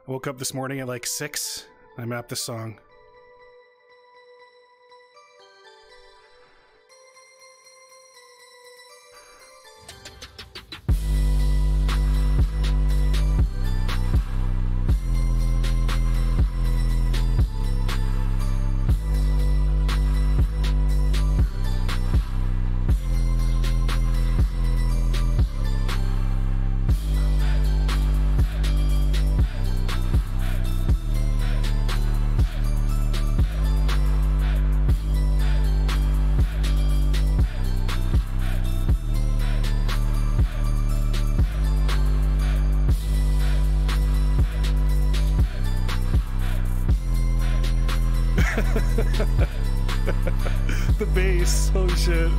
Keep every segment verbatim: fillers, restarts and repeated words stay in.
I woke up this morning at like six. I mapped this song. The bass, holy shit.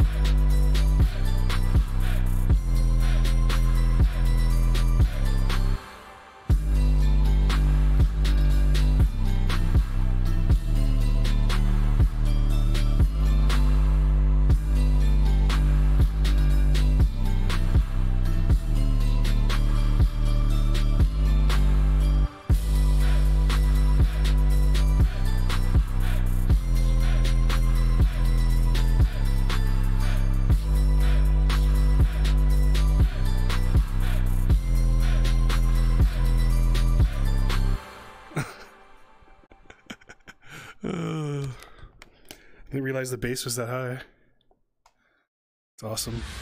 Uh, I didn't realize the bass was that high. It's awesome.